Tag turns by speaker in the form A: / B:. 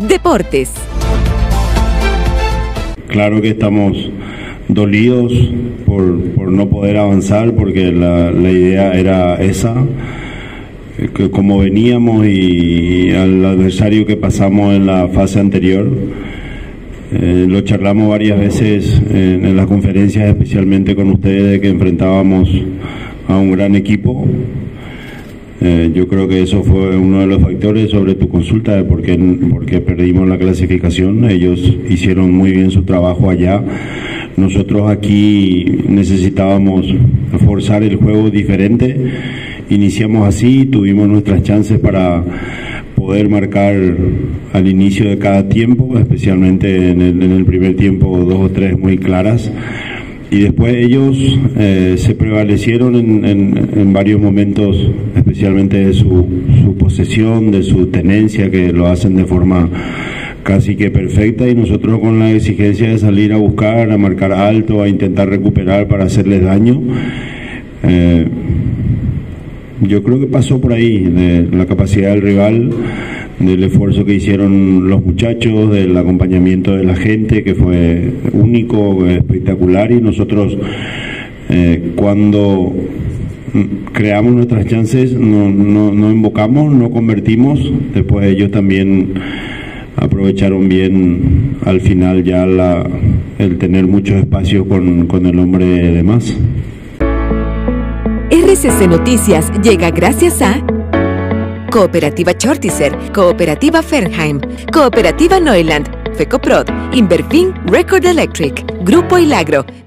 A: Deportes.
B: Claro que estamos dolidos por no poder avanzar, porque la idea era esa, que como veníamos y al adversario que pasamos en la fase anterior, lo charlamos varias veces en las conferencias, especialmente con ustedes, de que enfrentábamos a un gran equipo. Yo creo que eso fue uno de los factores sobre tu consulta de por qué perdimos la clasificación. Ellos hicieron muy bien su trabajo allá. Nosotros aquí necesitábamos forzar el juego diferente. Iniciamos así, tuvimos nuestras chances para poder marcar al inicio de cada tiempo, especialmente en el primer tiempo 2 o 3 muy claras. Y después ellos se prevalecieron en varios momentos, especialmente de su posesión, de su tenencia, que lo hacen de forma casi que perfecta, y nosotros con la exigencia de salir a buscar, a marcar alto, a intentar recuperar para hacerles daño. Yo creo que pasó por ahí, de la capacidad del rival, del esfuerzo que hicieron los muchachos, del acompañamiento de la gente, que fue único, espectacular, y nosotros cuando creamos nuestras chances no invocamos, no convertimos. Después ellos también aprovecharon bien al final ya el tener muchos espacios con el hombre de más.
A: RCC Noticias llega gracias a Cooperativa Chortizer, Cooperativa Fernheim, Cooperativa Neuland, Fecoprod, Inverfin, Record Electric, Grupo Ilagro,